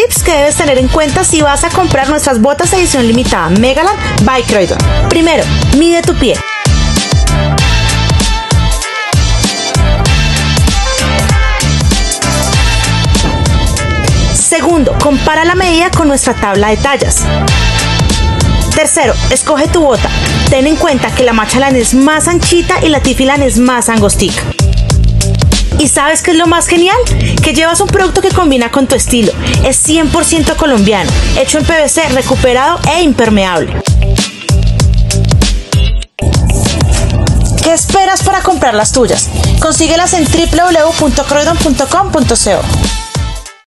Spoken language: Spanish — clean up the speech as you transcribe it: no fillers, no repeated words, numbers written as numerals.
tips que debes tener en cuenta si vas a comprar nuestras botas edición limitada Megaland by Croydon. Primero, mide tu pie. Segundo, compara la medida con nuestra tabla de tallas. Tercero, escoge tu bota. Ten en cuenta que la Machalan es más anchita y la Tifilan es más angostica. ¿Y sabes qué es lo más genial? Que llevas un producto que combina con tu estilo. Es 100% colombiano, hecho en PVC, recuperado e impermeable. ¿Qué esperas para comprar las tuyas? Consíguelas en www.croydon.com.co.